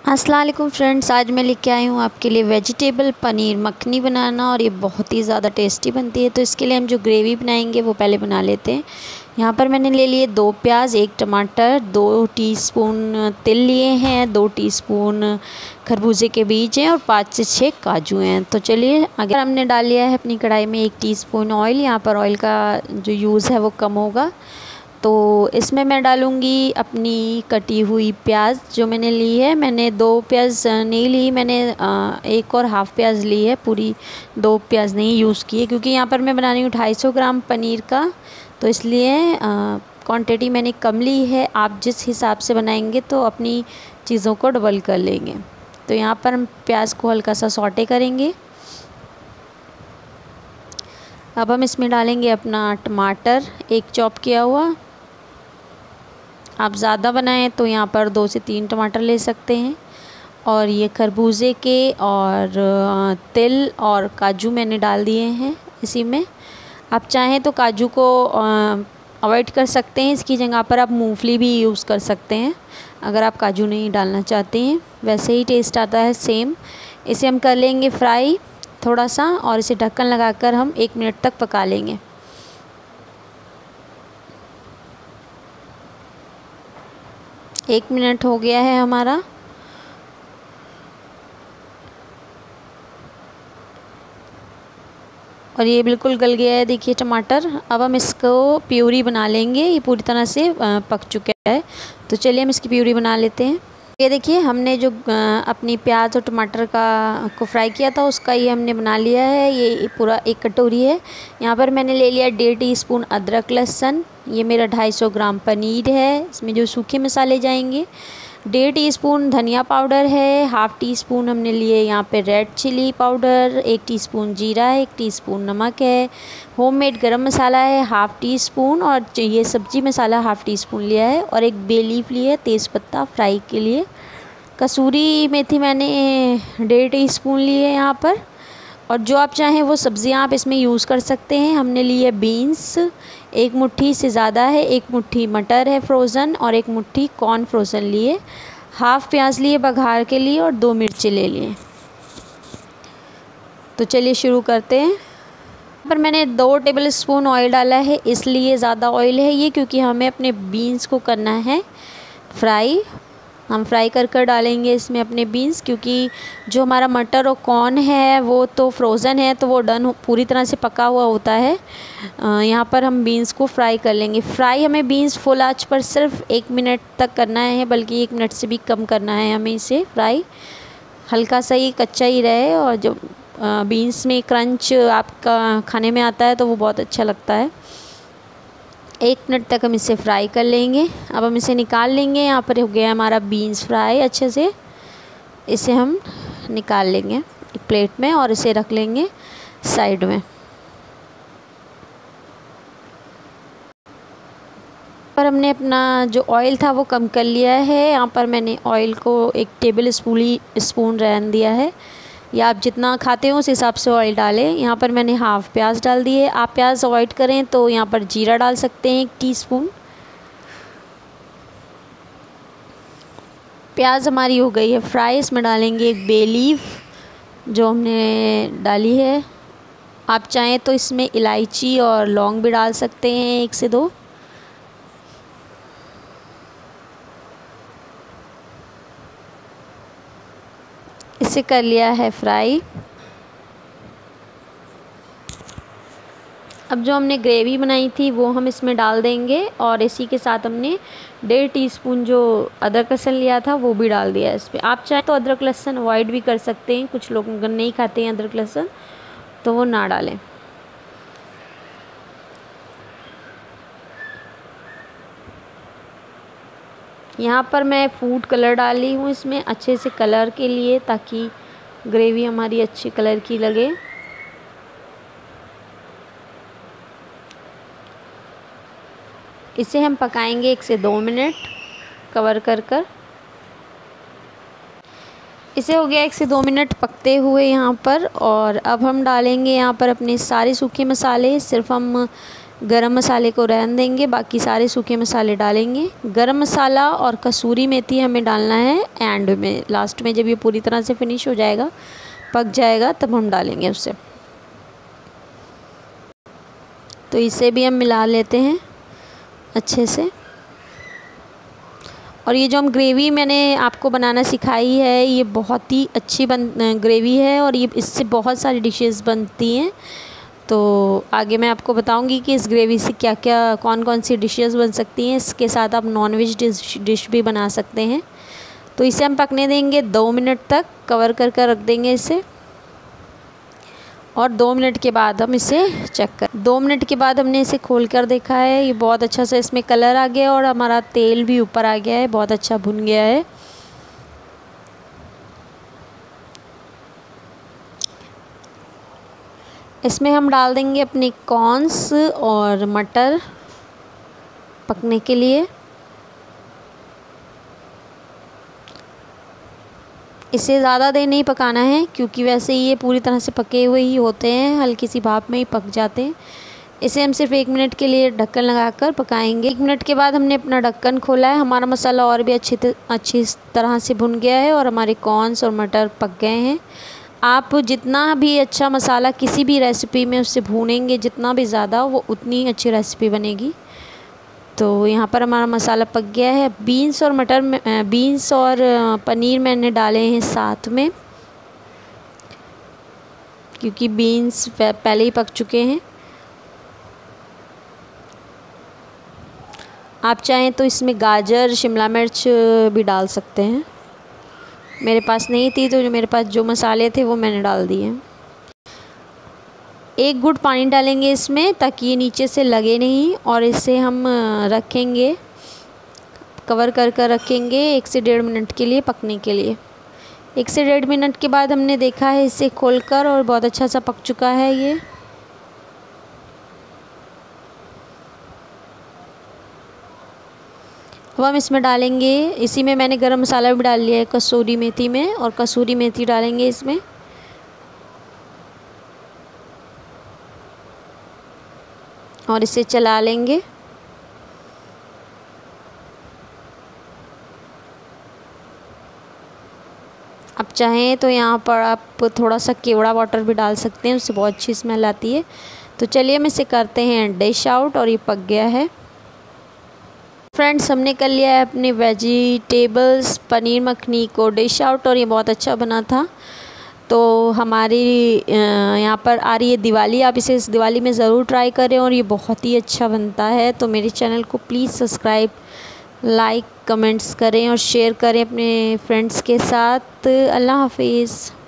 अस्सलाम वालेकुम फ्रेंड्स, आज मैं लेके आई हूँ आपके लिए वेजिटेबल पनीर मखनी बनाना। और ये बहुत ही ज़्यादा टेस्टी बनती है। तो इसके लिए हम जो ग्रेवी बनाएंगे वो पहले बना लेते हैं। यहाँ पर मैंने ले लिए 2 प्याज, 1 टमाटर, 2 टीस्पून तिल लिए हैं, 2 टीस्पून खरबूजे के बीज हैं और 5 से 6 काजू हैं। तो चलिए आगे। हमने डाल लिया है अपनी कढ़ाई में 1 टीस्पून ऑयल। यहाँ पर ऑयल का जो यूज़ है वो कम होगा। तो इसमें मैं डालूँगी अपनी कटी हुई प्याज जो मैंने ली है। मैंने 2 प्याज नहीं ली, मैंने 1 और हाफ़ प्याज ली है, पूरी 2 प्याज नहीं यूज़ की है, क्योंकि यहाँ पर मैं बना रही हूँ 250 ग्राम पनीर का। तो इसलिए क्वांटिटी मैंने कम ली है। आप जिस हिसाब से बनाएंगे तो अपनी चीज़ों को डबल कर लेंगे। तो यहाँ पर हम प्याज को हल्का सा सौटे करेंगे। अब हम इसमें डालेंगे अपना टमाटर, 1 चॉप किया हुआ। आप ज़्यादा बनाएं तो यहाँ पर 2 से 3 टमाटर ले सकते हैं। और ये खरबूजे के और तिल और काजू मैंने डाल दिए हैं इसी में। आप चाहें तो काजू को अवॉइड कर सकते हैं, इसकी जगह पर आप मूंगफली भी यूज़ कर सकते हैं अगर आप काजू नहीं डालना चाहते हैं। वैसे ही टेस्ट आता है सेम। इसे हम कर लेंगे फ्राई थोड़ा सा, और इसे ढक्कन लगाकर हम 1 मिनट तक पका लेंगे। 1 मिनट हो गया है हमारा। और ये बिल्कुल गल गया है, देखिए टमाटर। अब हम इसको प्यूरी बना लेंगे। ये पूरी तरह से पक चुका है। तो चलिए हम इसकी प्यूरी बना लेते हैं। ये देखिए हमने जो अपनी प्याज और टमाटर को फ्राई किया था उसका ये हमने बना लिया है। ये पूरा 1 कटोरी है। यहाँ पर मैंने ले लिया 1.5 टीस्पून अदरक लहसुन। ये मेरा 250 ग्राम पनीर है। इसमें जो सूखे मसाले जाएंगे, 1.5 टीस्पून धनिया पाउडर है, हाफ़ टी स्पून हमने लिए यहाँ पे रेड चिली पाउडर, 1 टीस्पून जीरा है, 1 टीस्पून नमक है, होममेड गरम मसाला है हाफ़ टी स्पून, और ये सब्ज़ी मसाला हाफ़ टी स्पून लिया है, और 1 बे लीफ ली है तेज़पत्ता फ्राई के लिए। कसूरी मेथी मैंने 1.5 टीस्पून ली है यहाँ पर। और जो आप चाहें वो सब्ज़ियाँ आप इसमें यूज़ कर सकते हैं। हमने ली है बीन्स, 1 मुट्ठी से ज़्यादा है, 1 मुट्ठी मटर है फ्रोज़न, और 1 मुट्ठी कॉर्न फ्रोज़न लिए, हाफ़ प्याज लिए बघार के लिए, और 2 मिर्ची ले लिए। तो चलिए शुरू करते हैं। यहाँ पर मैंने 2 टेबल स्पून ऑयल डाला है, इसलिए ज़्यादा ऑयल है ये, क्योंकि हमें अपने बीन्स को करना है फ्राई। हम फ्राई कर कर डालेंगे इसमें अपने बीन्स, क्योंकि जो हमारा मटर और कॉर्न है वो तो फ्रोज़न है, तो वो पूरी तरह से पका हुआ होता है। यहाँ पर हम बीन्स को फ्राई कर लेंगे। फ्राई हमें बीन्स फुल आंच पर सिर्फ 1 मिनट तक करना है, बल्कि 1 मिनट से भी कम करना है हमें इसे फ्राई। हल्का सा ही कच्चा ही रहे, और जो बीन्स में क्रंच आपका खाने में आता है तो वो बहुत अच्छा लगता है। 1 मिनट तक हम इसे फ्राई कर लेंगे। अब हम इसे निकाल लेंगे। यहाँ पर हो गया हमारा बीन्स फ्राई अच्छे से। इसे हम निकाल लेंगे एक प्लेट में और इसे रख लेंगे साइड में। पर हमने अपना जो ऑयल था वो कम कर लिया है। यहाँ पर मैंने ऑयल को 1 टेबल स्पून रहने दिया है, या आप जितना खाते हो उस हिसाब से ऑयल डालें। यहाँ पर मैंने हाफ़ प्याज डाल दी है। आप प्याज अवॉइड करें तो यहाँ पर जीरा डाल सकते हैं 1 टीस्पून। प्याज हमारी हो गई है फ्राई। इसमें डालेंगे 1 बे लीफ जो हमने डाली है। आप चाहें तो इसमें इलायची और लौंग भी डाल सकते हैं, 1 से 2। इसे कर लिया है फ्राई। अब जो हमने ग्रेवी बनाई थी वो हम इसमें डाल देंगे, और इसी के साथ हमने 1.5 टीस्पून जो अदरक लहसुन लिया था वो भी डाल दिया है इस पर। आप चाहें तो अदरक लहसुन अवॉइड भी कर सकते हैं, कुछ लोग अगर नहीं खाते हैं अदरक लहसुन तो वो ना डालें। यहाँ पर मैं फूड कलर डाली हूँ इसमें अच्छे से कलर के लिए, ताकि ग्रेवी हमारी अच्छी कलर की लगे। इसे हम पकाएंगे 1 से 2 मिनट कवर कर कर। इसे हो गया 1 से 2 मिनट पकते हुए यहाँ पर। और अब हम डालेंगे यहाँ पर अपने सारे सूखे मसाले। सिर्फ हम गरम मसाले को रहने देंगे, बाकी सारे सूखे मसाले डालेंगे। गरम मसाला और कसूरी मेथी हमें डालना है एंड में, लास्ट में, जब ये पूरी तरह से फिनिश हो जाएगा, पक जाएगा, तब हम डालेंगे उसे। तो इसे भी हम मिला लेते हैं अच्छे से। और ये जो हम ग्रेवी मैंने आपको बनाना सिखाई है, ये बहुत ही अच्छी ग्रेवी है और ये इससे बहुत सारी डिशेस बनती हैं। तो आगे मैं आपको बताऊंगी कि इस ग्रेवी से क्या क्या, कौन कौन सी डिशेस बन सकती हैं। इसके साथ आप नॉनवेज डिश भी बना सकते हैं। तो इसे हम पकने देंगे 2 मिनट तक, कवर कर रख देंगे इसे। और 2 मिनट के बाद हम इसे चेक कर 2 मिनट के बाद हमने इसे खोल कर देखा है, ये बहुत अच्छा सा इसमें कलर आ गया और हमारा तेल भी ऊपर आ गया है, बहुत अच्छा भुन गया है। इसमें हम डाल देंगे अपने कॉर्न्स और मटर पकने के लिए। इसे ज़्यादा देर नहीं पकाना है, क्योंकि वैसे ही ये पूरी तरह से पके हुए ही होते हैं, हल्की सी भाप में ही पक जाते हैं। इसे हम सिर्फ 1 मिनट के लिए ढक्कन लगाकर पकाएंगे। 1 मिनट के बाद हमने अपना ढक्कन खोला है, हमारा मसाला और भी अच्छी तरह से भुन गया है और हमारे कॉर्न्स और मटर पक गए हैं। आप जितना भी अच्छा मसाला किसी भी रेसिपी में उससे भूनेंगे, जितना भी ज़्यादा, वो उतनी अच्छी रेसिपी बनेगी। तो यहाँ पर हमारा मसाला पक गया है। बीन्स और पनीर मैंने डाले हैं साथ में, क्योंकि बीन्स पहले ही पक चुके हैं। आप चाहें तो इसमें गाजर, शिमला मिर्च भी डाल सकते हैं। मेरे पास नहीं थी, तो मेरे पास जो मसाले थे वो मैंने डाल दिए। 1 घूंट पानी डालेंगे इसमें, ताकि ये नीचे से लगे नहीं। और इसे हम रखेंगे, कवर कर रखेंगे 1 से 1.5 मिनट के लिए पकने के लिए। 1 से 1.5 मिनट के बाद हमने देखा है इसे खोलकर, और बहुत अच्छा सा पक चुका है ये। अब हम इसमें डालेंगे, इसी में मैंने गरम मसाला भी डाल लिया है कसूरी मेथी में, और कसूरी मेथी डालेंगे इसमें। और इसे चला लेंगे। आप चाहें तो यहाँ पर आप थोड़ा सा केवड़ा वाटर भी डाल सकते हैं, उससे बहुत अच्छी स्मेल आती है। तो चलिए हम इसे करते हैं डिश आउट, और ये पक गया है। फ्रेंड्स, हमने कर लिया है अपने वेजिटेबल्स पनीर मखनी को डिश आउट, और ये बहुत अच्छा बना था। तो हमारी यहाँ पर आ रही है दिवाली, आप इसे इस दिवाली में ज़रूर ट्राई करें, और ये बहुत ही अच्छा बनता है। तो मेरे चैनल को प्लीज़ सब्सक्राइब, लाइक, कमेंट्स करें और शेयर करें अपने फ्रेंड्स के साथ। अल्लाह हाफिज़।